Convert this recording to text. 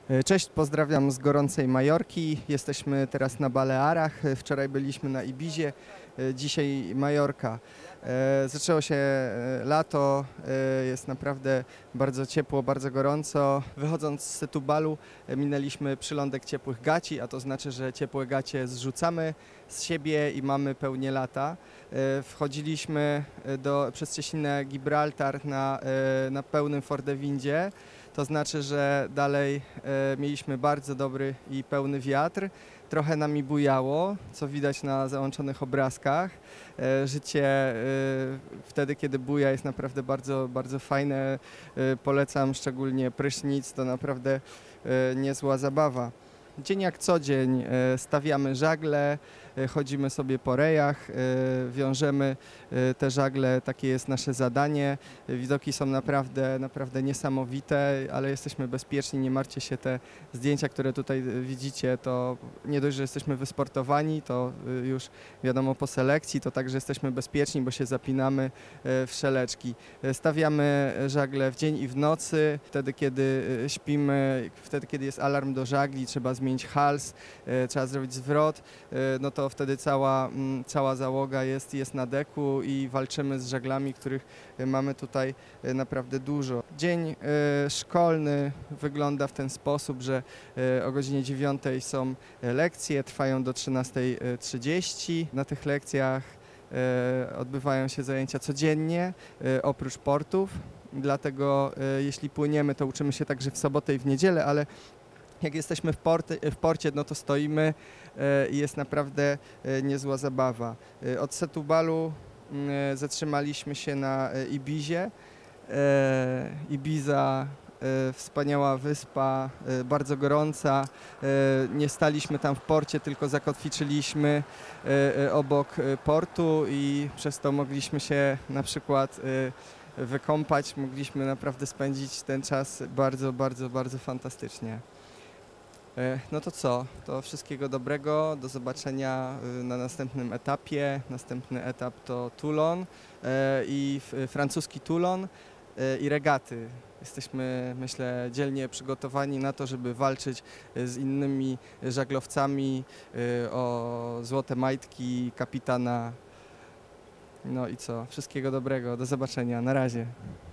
Cześć, pozdrawiam z gorącej Majorki. Jesteśmy teraz na Balearach. Wczoraj byliśmy na Ibizie, dzisiaj Majorka. Zaczęło się lato, jest naprawdę bardzo ciepło, bardzo gorąco. Wychodząc z Setubalu minęliśmy przylądek ciepłych gaci, a to znaczy, że ciepłe gacie zrzucamy z siebie i mamy pełnię lata. Wchodziliśmy przez cieśninę Gibraltar na pełnym Fordewindzie. To znaczy, że dalej mieliśmy bardzo dobry i pełny wiatr. Trochę nami bujało, co widać na załączonych obrazkach. Życie wtedy, kiedy buja, jest naprawdę bardzo, bardzo fajne. Polecam szczególnie prysznic, to naprawdę niezła zabawa. Dzień jak co dzień stawiamy żagle, chodzimy sobie po rejach, wiążemy te żagle, takie jest nasze zadanie. Widoki są naprawdę, naprawdę niesamowite, ale jesteśmy bezpieczni, nie martwcie się, te zdjęcia, które tutaj widzicie, to nie dość, że jesteśmy wysportowani, to już wiadomo po selekcji, to także jesteśmy bezpieczni, bo się zapinamy w szeleczki. Stawiamy żagle w dzień i w nocy, wtedy kiedy śpimy, wtedy kiedy jest alarm do żagli, trzeba zmienić hals, trzeba zrobić zwrot, no to wtedy cała załoga jest na deku i walczymy z żaglami, których mamy tutaj naprawdę dużo. Dzień szkolny wygląda w ten sposób, że o godzinie 9 są lekcje, trwają do 13:30. Na tych lekcjach odbywają się zajęcia codziennie, oprócz portów. Dlatego jeśli płyniemy, to uczymy się także w sobotę i w niedzielę, ale jak jesteśmy w porcie, no to stoimy i jest naprawdę niezła zabawa. Od Setubalu zatrzymaliśmy się na Ibizie. Ibiza, wspaniała wyspa, bardzo gorąca. Nie staliśmy tam w porcie, tylko zakotwiczyliśmy obok portu i przez to mogliśmy się na przykład wykąpać. Mogliśmy naprawdę spędzić ten czas bardzo, bardzo, bardzo fantastycznie. No to co? To wszystkiego dobrego, do zobaczenia na następnym etapie. Następny etap to Toulon i francuski Toulon i regaty. Jesteśmy, myślę, dzielnie przygotowani na to, żeby walczyć z innymi żaglowcami o złote majtki kapitana. No i co? Wszystkiego dobrego, do zobaczenia, na razie.